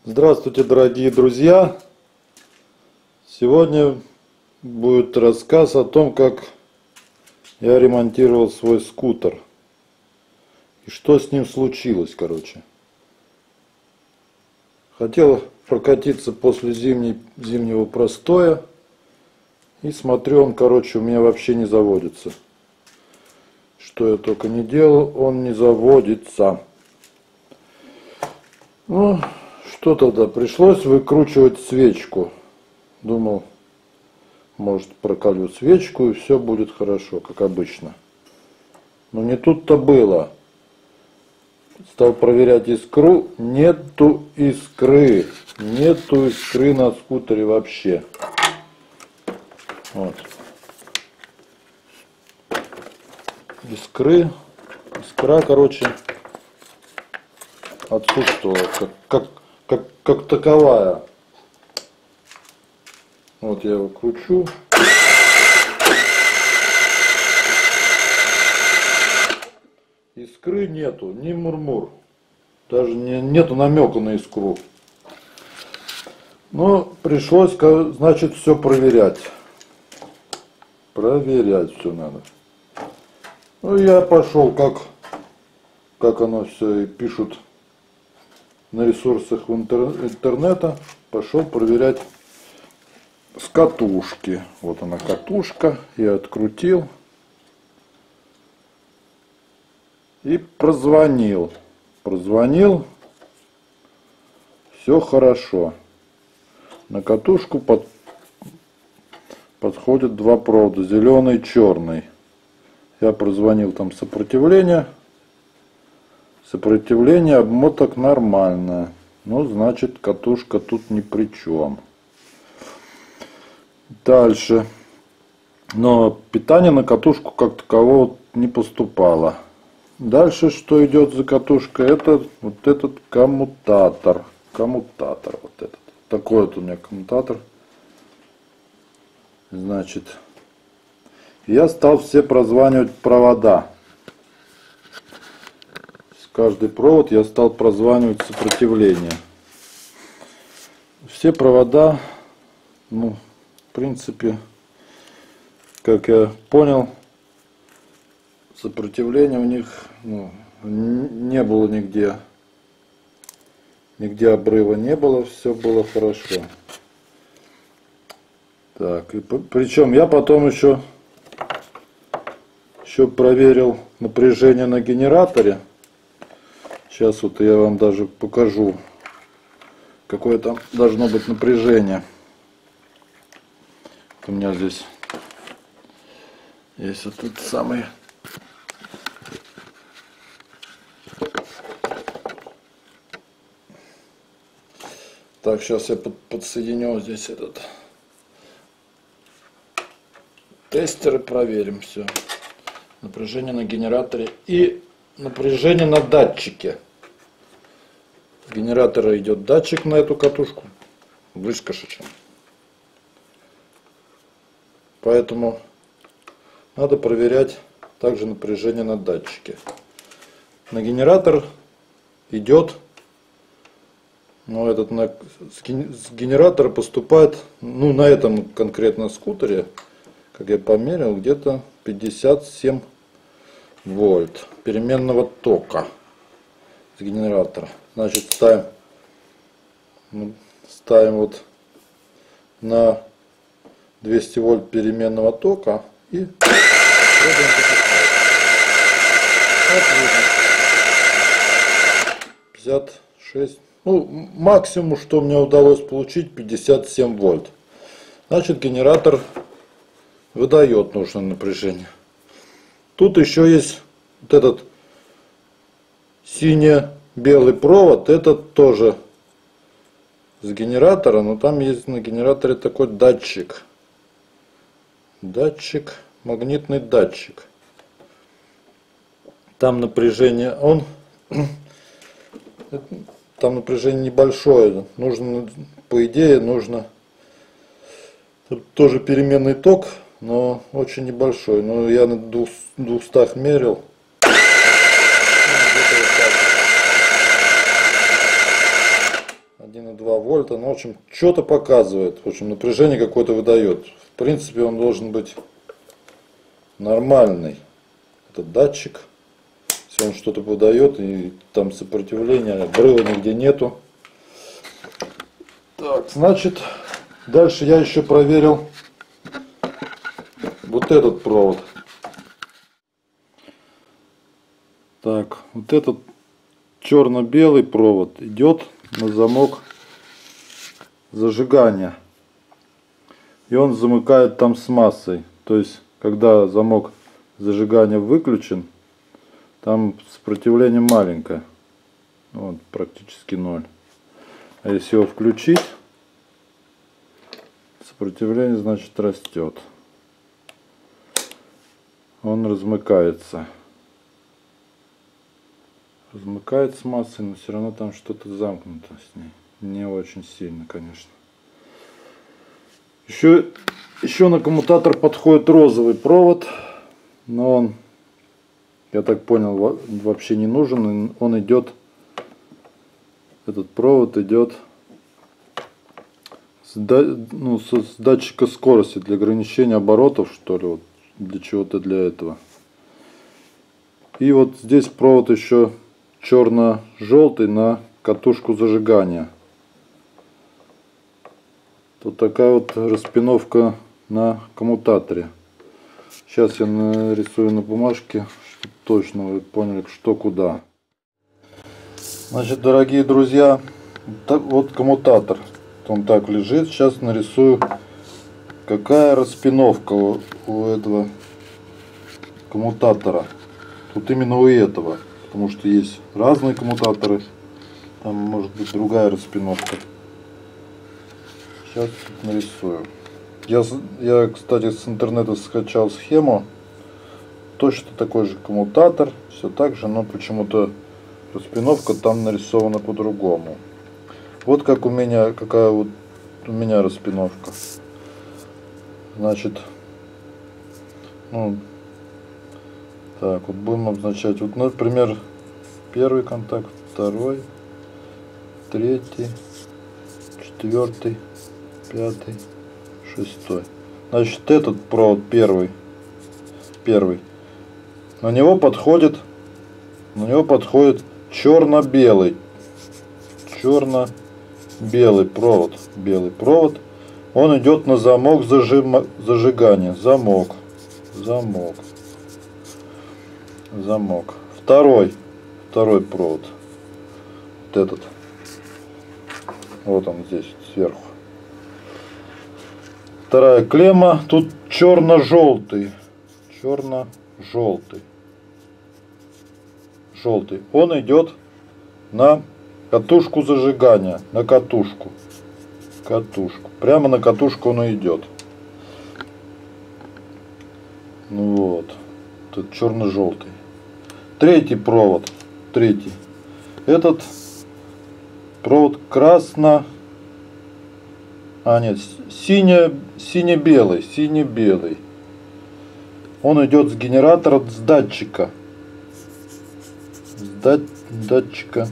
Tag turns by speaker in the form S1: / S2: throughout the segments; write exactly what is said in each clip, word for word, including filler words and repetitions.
S1: Здравствуйте, дорогие друзья! Сегодня будет рассказ о том, как я ремонтировал свой скутер. И что с ним случилось, короче. Хотел прокатиться после зимней, зимнего простоя. И смотрю, он, короче, у меня вообще не заводится. Что я только не делал, он не заводится. Ну, что тогда? Пришлось выкручивать свечку. Думал, может, проколю свечку и все будет хорошо, как обычно. Но не тут-то было. Стал проверять искру. Нету искры. Нету искры на скутере вообще. Вот. Искры. Искра, короче, отсутствовала как, как, как, как таковая. Вот я его кручу. Искры нету, ни мурмур. Даже не, нету намека на искру. Но пришлось, значит, все проверять. Проверять все надо. Ну, я пошел, как, как оно все и пишут на ресурсах интернета. Пошел проверять с катушки. Вот она катушка. Я открутил. И прозвонил. Прозвонил. Все хорошо. На катушку под, подходят два провода. Зеленый и черный. Я прозвонил там сопротивление. Сопротивление обмоток нормальное. Ну, значит, катушка тут ни при чем. Дальше. Но питание на катушку как такового не поступало. Дальше, что идет за катушкой, это вот этот коммутатор. Коммутатор вот этот. Такой вот у меня коммутатор. Значит, я стал все прозванивать провода. С каждый провод я стал прозванивать сопротивление. Все провода, ну, в принципе, как я понял, сопротивления у них, ну, не было нигде. Нигде обрыва не было, все было хорошо. Так, и причем я потом еще, еще проверил напряжение на генераторе. Сейчас вот я вам даже покажу, какое там должно быть напряжение. У меня здесь есть вот этот самый. Так, сейчас я под, подсоединю здесь этот тестер и проверим все. Напряжение на генераторе и напряжение на датчике. С генератора идет датчик на эту катушку, выскошечен. Поэтому надо проверять также напряжение на датчике. На генератор идет. Но этот на, с генератора поступает, ну, на этом конкретно скутере, как я померил, где-то пятьдесят семь вольт переменного тока с генератора. Значит, ставим, ставим вот на двести вольт переменного тока и пробуем пятьдесят шесть. Ну, максимум, что мне удалось получить, пятьдесят семь вольт. Значит, генератор выдает нужное напряжение. Тут еще есть вот этот сине-белый провод. Этот тоже с генератора, но там есть на генераторе такой датчик. Датчик, магнитный датчик. Там напряжение, он... Там напряжение небольшое. Нужно, по идее, нужно тут тоже переменный ток, но очень небольшой. Но я на двухстах мерил. один и два вольта. Ну, в общем, что-то показывает. В общем, напряжение какое-то выдает. В принципе, он должен быть нормальный. Этот датчик. Если он что-то выдает и там сопротивления, брыла нигде нету. Так, значит, дальше я еще проверил вот этот провод. Так, вот этот черно-белый провод идет на замок зажигания. И он замыкает там с массой. То есть, когда замок зажигания выключен, там сопротивление маленькое. Вот, практически ноль. А если его включить, сопротивление, значит, растет. Он размыкается. Размыкает с массой, но все равно там что-то замкнуто с ней. Не очень сильно, конечно. Еще, еще на коммутатор подходит розовый провод. Но он, я так понял, вообще не нужен. Он идет, этот провод идет с, ну, с датчика скорости для ограничения оборотов, что ли, вот, для чего-то для этого. И вот здесь провод еще черно-желтый на катушку зажигания. Тут такая вот распиновка на коммутаторе. Сейчас я нарисую на бумажке, чтобы точно вы поняли, что куда. Значит, дорогие друзья, вот коммутатор. Он так лежит. Сейчас нарисую, какая распиновка у, у этого коммутатора. Тут именно у этого. Потому что есть разные коммутаторы. Там может быть другая распиновка. Сейчас нарисую. Я, я, кстати, с интернета скачал схему. Точно такой же коммутатор. Все так же, но почему-то распиновка там нарисована по-другому. Вот как у меня, какая вот у меня распиновка. Значит, ну, так, вот будем обозначать. Вот, например, первый контакт, второй, третий, четвертый, пятый, шестой. Значит, этот провод первый, первый. На него подходит, на него подходит черно-белый, черно-белый провод, белый провод. Он идет на замок зажима, зажигания, замок, замок, замок. Второй, второй провод, вот этот, вот он здесь сверху. Вторая клемма, тут черно-желтый, черно-желтый, желтый. Он идет на катушку зажигания, на катушку, катушку. Прямо на катушку он и идет. Ну вот, тут черно-желтый. Третий провод, третий. Этот провод красно. А нет, сине, сине-белый, сине-белый. Он идет с генератора, с датчика. С дат, датчика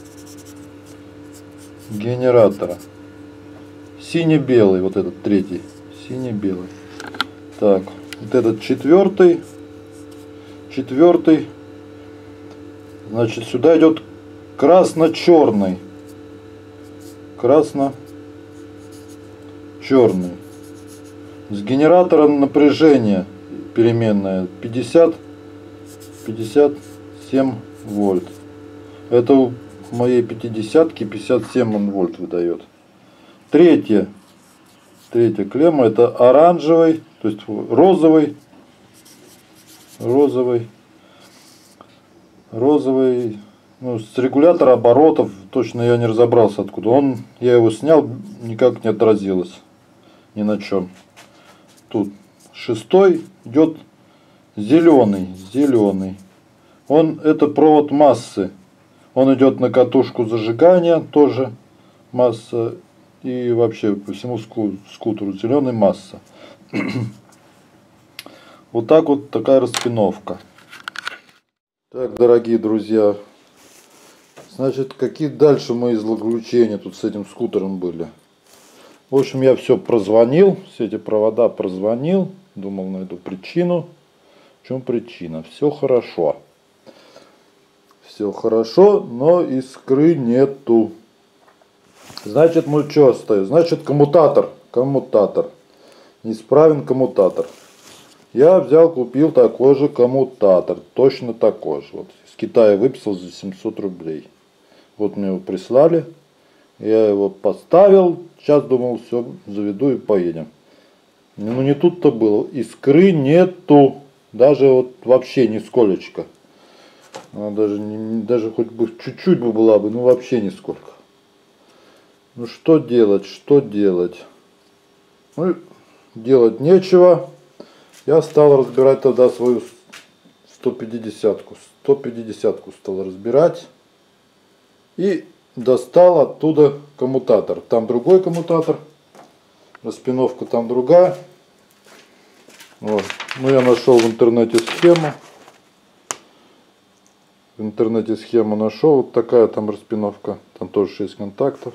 S1: генератора. Сине-белый, вот этот третий. Сине-белый. Так, вот этот четвертый. Четвертый. Значит, сюда идет красно-черный. Красно черный. С генератора напряжение переменная пятьдесят, пятьдесят семь вольт. Это у моей пятидесятки пятьдесят семь вольт выдает. Третья, третья клемма это оранжевый, то есть розовый, розовый, розовый. Ну, с регулятора оборотов точно я не разобрался откуда. Он, я его снял, никак не отразилось. Ни на чем. Тут шестой идет зеленый, зеленый. Он, это провод массы. Он идет на катушку зажигания, тоже масса. И вообще по всему скутеру зеленый масса. Вот так вот такая распиновка. Так, дорогие друзья. Значит, какие дальше мои злоключения тут с этим скутером были? В общем, я все прозвонил, все эти провода прозвонил, думал, найду причину. В чем причина? Все хорошо. Все хорошо, но искры нету. Значит, ну что остается? Значит, коммутатор. Коммутатор. Неисправен коммутатор. Я взял, купил такой же коммутатор. Точно такой же. Вот из Китая выписал за семьсот рублей. Вот мне его прислали. Я его поставил. Сейчас думал, все, заведу и поедем. Ну не тут-то было. Искры нету. Даже вот вообще нисколечко. Она даже, не, даже хоть бы чуть-чуть бы была бы, ну вообще нисколько. Ну что делать, что делать? Ну, делать нечего. Я стал разбирать тогда свою сто пятидесятку. сто пятидесятку стал разбирать. И достал оттуда коммутатор. Там другой коммутатор. Распиновка там другая. Вот. Ну я нашел в интернете схему. В интернете схему нашел. Вот такая там распиновка. Там тоже шесть контактов.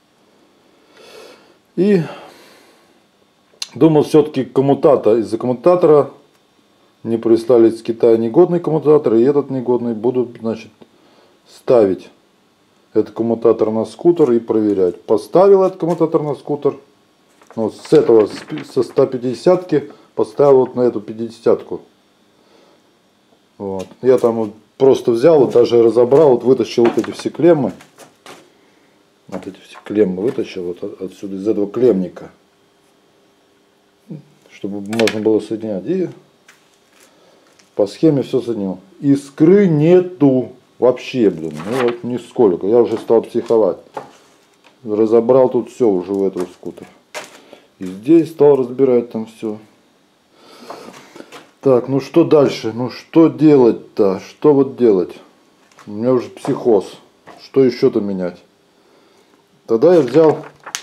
S1: И думал, все-таки коммутатор. Из-за коммутатора мне прислали из Китая негодный коммутатор. И этот негодный буду, значит, ставить этот коммутатор на скутер и проверять. Поставил этот коммутатор на скутер. Ну, с этого, со ста пятидесятки поставил вот на эту пятидесятку. Вот. Я там вот просто взял, вот даже разобрал, вот вытащил вот эти все клеммы. Вот эти все клеммы вытащил вот отсюда, из этого клемника. Чтобы можно было соединять. И по схеме все соединил. Искры нету. Вообще, блин. Ну вот нисколько. Я уже стал психовать. Разобрал тут все уже в этом скутере. И здесь стал разбирать там все. Так, ну что дальше? Ну что делать-то? Что вот делать? У меня уже психоз. Что еще-то менять? Тогда я взял...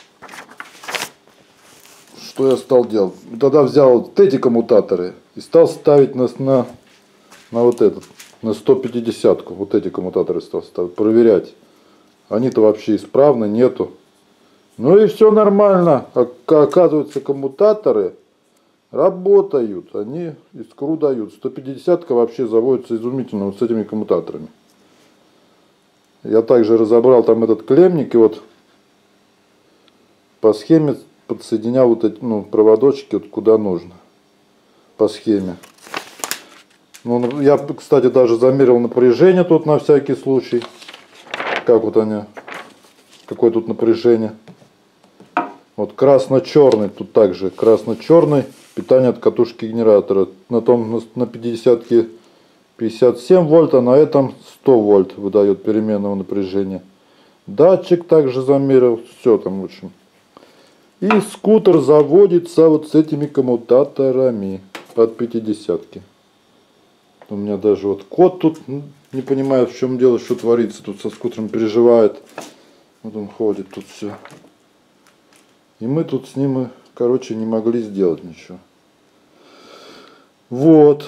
S1: Что я стал делать? Тогда взял вот эти коммутаторы и стал ставить на, на, на вот этот, на сто пятидесятку. Вот эти коммутаторы стал ставить, проверять. Они-то вообще исправны, нету. Ну и все нормально. Оказывается, коммутаторы работают. Они искру дают. сто пятидесятка вообще заводится изумительно вот с этими коммутаторами. Я также разобрал там этот клемник и вот по схеме подсоединял вот эти, ну, проводочки вот куда нужно. По схеме. Ну, я, кстати, даже замерил напряжение тут на всякий случай. Как вот они. Какое тут напряжение. Вот красно-черный. Тут также красно-черный. Питание от катушки генератора. На том на пятидесятке пятьдесят семь вольт, а на этом сто вольт выдает переменного напряжения. Датчик также замерил. Все там в общем. И скутер заводится вот с этими коммутаторами от пятидесятки. У меня даже вот кот тут не понимает, в чем дело, что творится. Тут со скутером переживает. Вот он ходит тут все. И мы тут с ним, короче, не могли сделать ничего. Вот.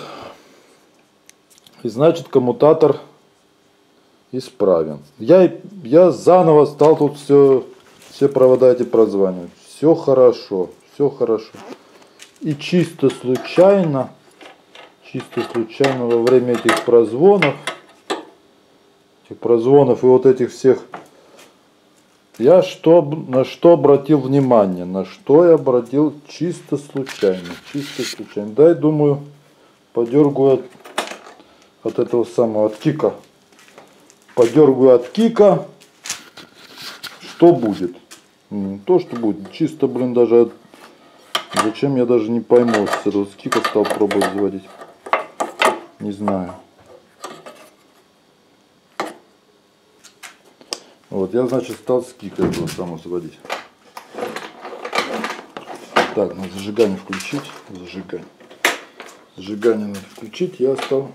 S1: И значит, коммутатор исправен. Я, я заново стал тут все, все провода эти прозванивать. Все хорошо, все хорошо. И чисто случайно, чисто случайно во время этих прозвонов, этих прозвонов и вот этих всех, я что, на что обратил внимание, на что я обратил чисто случайно, чисто случайно. Дай, думаю, подергаю от, от этого самого, от кика. Подергаю от кика, что будет? То, что будет. Чисто, блин, даже от... Зачем, я даже не пойму. С этого скика стал пробовать заводить. Не знаю. Вот, я, значит, стал с кика этого самого заводить. Так, надо зажигание включить. Зажигание. Зажигание надо включить. Я стал...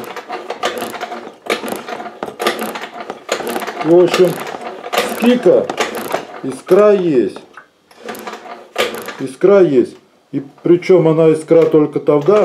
S1: В общем, с кика искра есть. Искра есть. И причем она искра только тогда,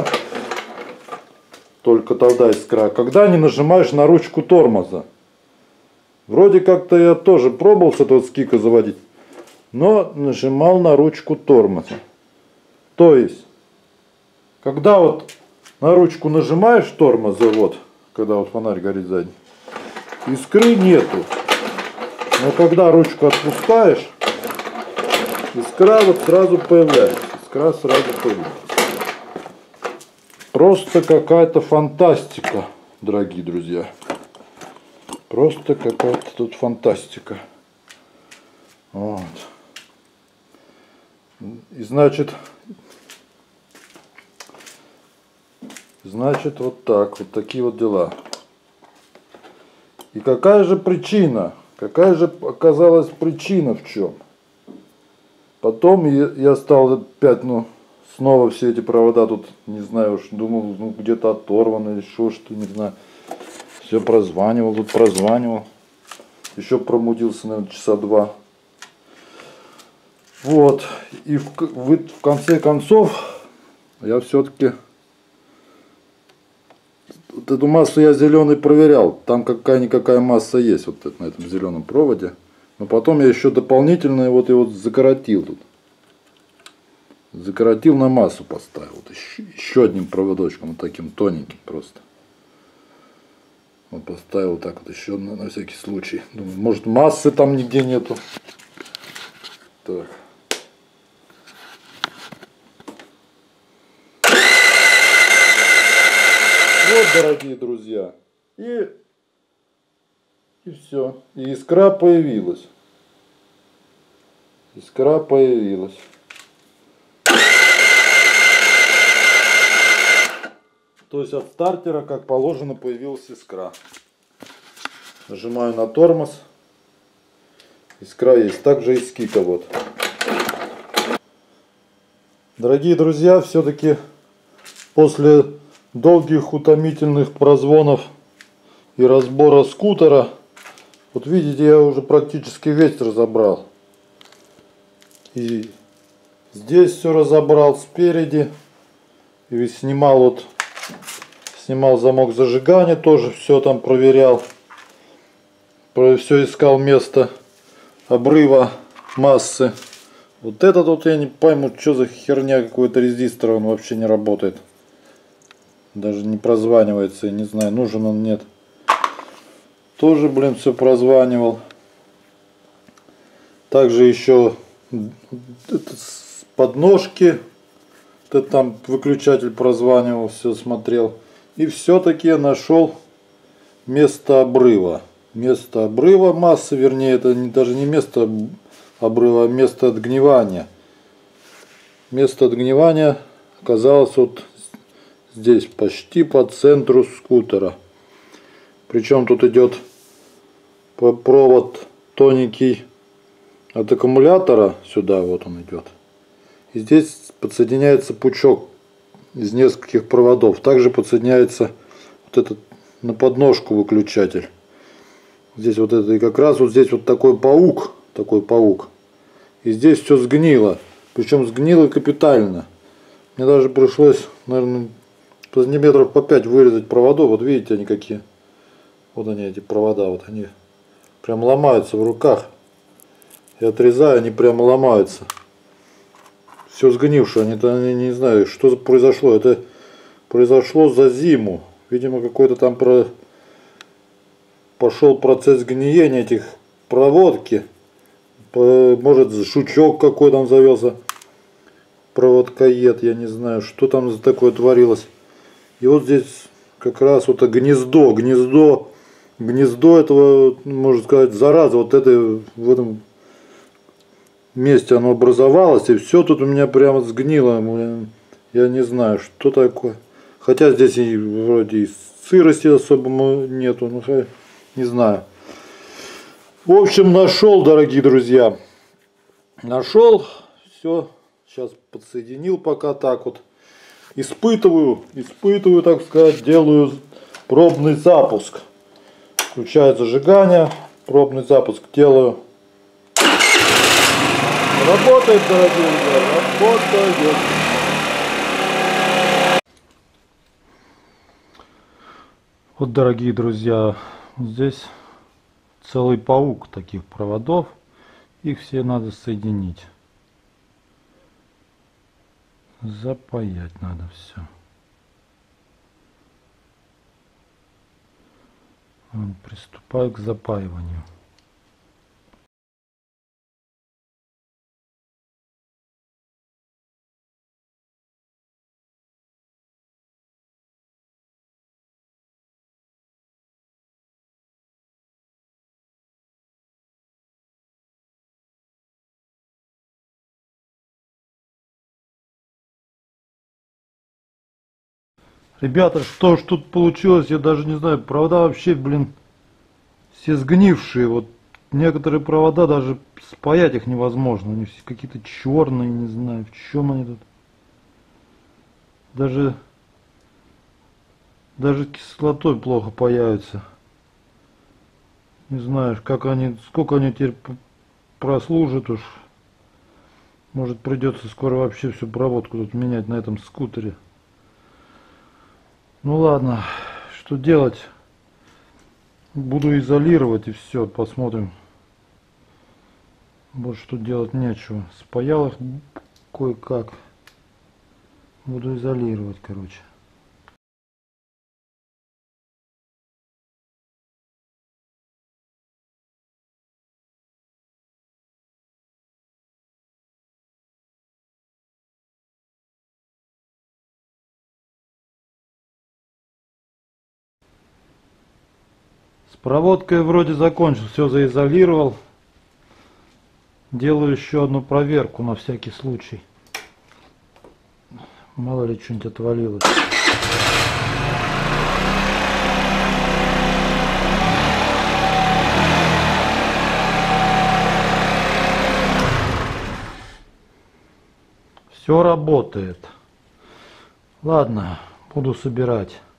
S1: только тогда искра, когда не нажимаешь на ручку тормоза. Вроде как-то я тоже пробовал с этого скика заводить, но нажимал на ручку тормоза. То есть, когда вот на ручку нажимаешь тормоза, вот, когда вот фонарь горит сзади, искры нету. Но когда ручку отпускаешь, искра вот сразу появляется. Искра сразу появляется. Просто какая-то фантастика, дорогие друзья. Просто какая-то тут фантастика. Вот. И значит, значит вот так, вот такие вот дела. И какая же причина? Какая же оказалась причина в чем? Потом я стал опять, ну, снова все эти провода тут, не знаю уж, думал, ну, где-то оторваны или что, что, не знаю. Все прозванивал, тут прозванивал. Еще промудился, наверное, часа два. Вот. И в, в, в конце концов я все-таки вот эту массу я зеленый проверял. Там какая-никакая масса есть вот на этом зеленом проводе. Но потом я еще дополнительно вот его закоротил тут. Закоротил, на массу поставил. Вот еще, еще одним проводочком, вот таким тоненьким просто. Вот поставил так вот еще на, на всякий случай. Думаю, может, массы там нигде нету. Так. Вот, дорогие друзья. И, и все. И искра появилась. Искра появилась. То есть от стартера, как положено, появилась искра. Нажимаю на тормоз. Искра есть. Также из скика вот. Дорогие друзья, все-таки после долгих утомительных прозвонов и разбора скутера, вот видите, я уже практически весь разобрал. И здесь все разобрал спереди. И снимал вот, снимал замок зажигания, тоже все там проверял. Все искал место обрыва массы. Вот этот вот я не пойму, что за херня, какой-то резистор, он вообще не работает. Даже не прозванивается, я не знаю, нужен он, нет. Тоже, блин, все прозванивал. Также еще подножки, вот там выключатель прозванивал, все смотрел. И все-таки я нашел место обрыва. Место обрыва массы, вернее, это не, даже не место обрыва, а место отгнивания. Место отгнивания оказалось вот здесь, почти по центру скутера. Причем тут идет провод тоненький от аккумулятора, сюда вот он идет. И здесь подсоединяется пучок из нескольких проводов. Также подсоединяется вот этот на подножку выключатель. Здесь вот это, и как раз вот здесь вот такой паук, такой паук. И здесь все сгнило. Причем сгнило капитально. Мне даже пришлось, наверное, сантиметров по пять вырезать проводов. Вот видите, они какие. Вот они, эти провода. Вот они прям ломаются в руках. Я отрезаю, они прямо ломаются. Все сгнившее. Они, они не знаю, что произошло. Это произошло за зиму. Видимо, какой-то там про... пошел процесс гниения этих проводки. Может, жучок какой там завелся. Проводкоед, я не знаю, что там за такое творилось. И вот здесь как раз вот гнездо, гнездо, гнездо этого, можно сказать, зараза. Вот это в этом месте оно образовалось, и все тут у меня прямо сгнило. Я не знаю, что такое. Хотя здесь и вроде и сырости особо нету, ну не знаю. В общем, нашел, дорогие друзья. Нашел, все. Сейчас подсоединил пока так вот. Испытываю, испытываю, так сказать, делаю пробный запуск. Включаю зажигание, пробный запуск делаю. Работает, дорогие друзья, работает. Вот, дорогие друзья, здесь
S2: целый паук таких проводов. Их все надо соединить. Запаять надо все. Приступаю к запаиванию. Ребята, что ж тут получилось, я даже не знаю. Провода вообще, блин, все сгнившие. Вот некоторые провода даже спаять их невозможно. Они все какие-то черные, не знаю, в чем они тут. Даже, даже кислотой плохо паяются. Не знаю, как они, сколько они теперь прослужат уж. Может, придется скоро вообще всю проводку тут менять на этом скутере. Ну ладно, что делать? Буду изолировать и все, посмотрим. Больше тут делать нечего. Спаял их кое-как. Буду изолировать, короче. С проводкой вроде закончил, все заизолировал. Делаю еще одну проверку на всякий случай. Мало ли что-нибудь отвалилось. Все работает. Ладно, буду собирать.